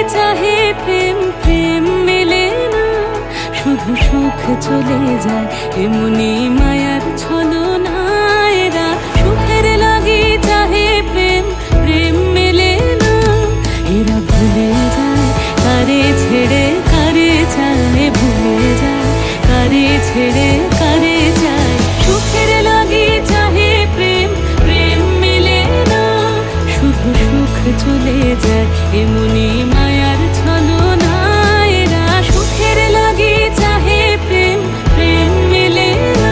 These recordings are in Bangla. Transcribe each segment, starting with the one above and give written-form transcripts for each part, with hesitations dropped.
চাহে প্রেম, প্রেম মেলে না, শুধু সুখ চলে যায় এমনি মায়ার ছলনা। এরা সুখের লাগি চাহে প্রেম, প্রেম মেলে না, এরা ভুলে যায় কারে ছেড়ে কারে চায়, ভুলে যায় কারে ছেড়ে কারে চায়। সুখের লাগি চাহে প্রেম, প্রেম মেলে না, শুধু সুখ চলে যায় এমনি মায়ার ছলনা। এরা সুখের লাগি চাহে প্রেম, প্রেম মেলে না।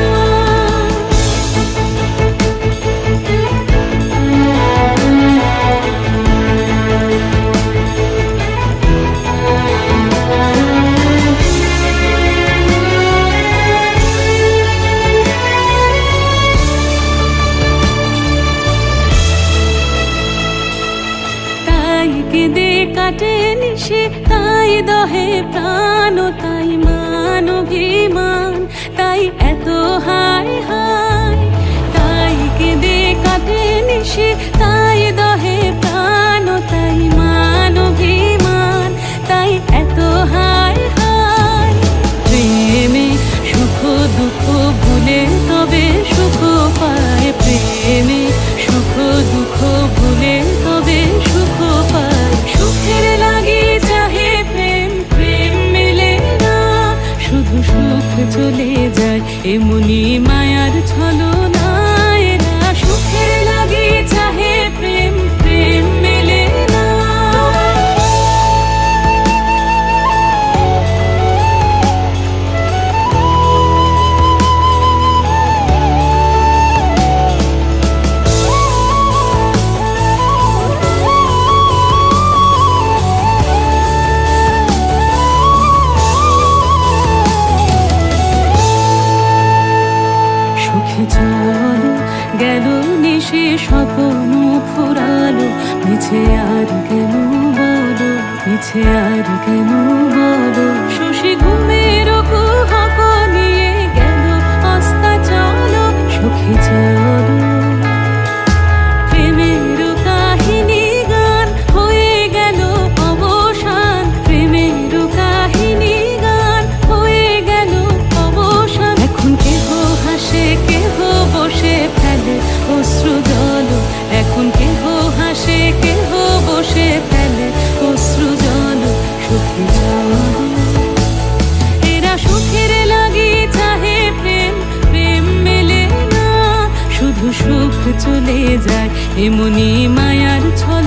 তাই কেঁদে কাটে নিশে, তাই দহে প্রাণ, তাই মান অভিমান, তাই এত হায় হায়। তাই কেঁদে কাটে নিশে, তাই দহে প্রাণ, তাই মান অভিমান, তাই এত হায় হায়। প্রেমে সুখ দুঃখ ভুলে তবে সুখ পায়, প্রেমে সুখ দুঃখ ভুলে তবে সুখ পায়। সুখের লাগি চাহে প্রেম, প্রেম মেলে না, শুধু সুখ চলে যায় এমনি মায়ার ছলনা। এরা সুখের লাগি চাহে প্রেম, প্রেম মেলে না। সুখে চলো গেল নিশে, স্বপ্ন ফুরালো, মিছে আর কেন বলো, মিছে আর কেন বলো। শশী ঘুমের কুহক নিয়ে গেল অস্তা চলো, সুখে চলো। প্রেমের কাহিনী গান হয়ে গেল অবসান, প্রেমের কাহিনী গান হয়ে গেল অবসান। এখন কেহ হাসে কেহ বসে ফেলে অশ্রু জল, এখন কেহ হাসে কেহ বসে ফেলে অশ্রু জল। সুখে চলো। এরা সুখের লাগি চাহে প্রেম, প্রেম মেলে না, শুধু সুখ চলে যায় এমনি মায়ার ছল।